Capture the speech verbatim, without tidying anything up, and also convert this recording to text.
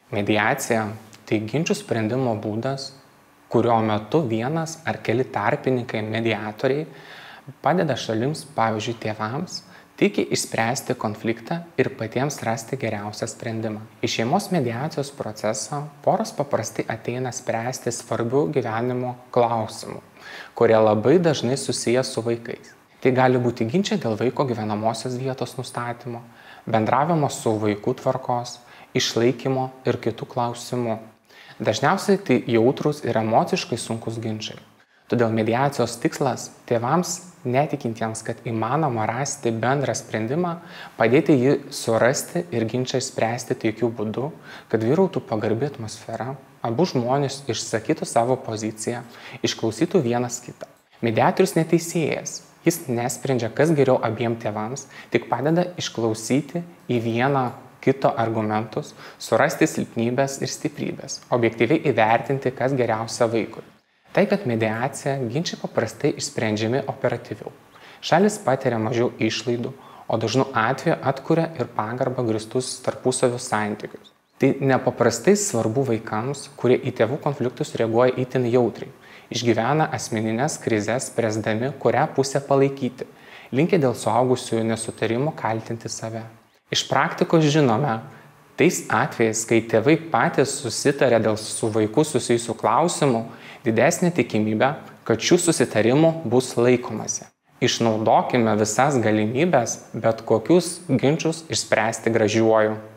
Mediacija – tai ginčių sprendimo būdas, kurio metu vienas ar keli tarpininkai mediatoriai padeda šalims, pavyzdžiui, tėvams, tiki išspręsti konfliktą ir patiems rasti geriausią sprendimą. Į šeimos mediacijos procesą poros paprastai ateina spręsti svarbių gyvenimo klausimų, kurie labai dažnai susiję su vaikais. Tai gali būti ginčiai dėl vaiko gyvenamosios vietos nustatymo, bendravimo su vaikų tvarkos, išlaikymo ir kitų klausimų. Dažniausiai tai jautrūs ir emociškai sunkus ginčiai. Todėl mediacijos tikslas tėvams, netikintiems, kad įmanoma rasti bendrą sprendimą, padėti jį surasti ir ginčą išspręsti taikiu būdu, kad vyrautų pagarbi atmosfera, abu žmonės išsakytų savo poziciją, išklausytų vienas kitą. Mediatorius neteisėjas. Jis nesprendžia, kas geriau abiem tėvams, tik padeda išklausyti į vieną kito argumentus, surasti silpnybės ir stiprybės, objektyviai įvertinti, kas geriausia vaikui. Tai, kad mediacija ginčiai paprastai išsprendžiami operatyviau. Šalis patiria mažiau išlaidų, o dažnu atveju atkuria ir pagarbą grįstus tarpusavio santykius. Tai nepaprastai svarbu vaikams, kurie į tėvų konfliktus reaguoja itin jautriai, išgyvena asmeninės krizes, spręsdami, kurią pusę palaikyti, linkę dėl suaugusiųjų nesutarimų kaltinti save. Iš praktikos žinome, tais atvejais, kai tėvai patys susitarė dėl su vaiku susijusių klausimų, didesnė tikimybė, kad šių susitarimų bus laikomasi. Išnaudokime visas galimybes bet kokius ginčus išspręsti gražiuoju.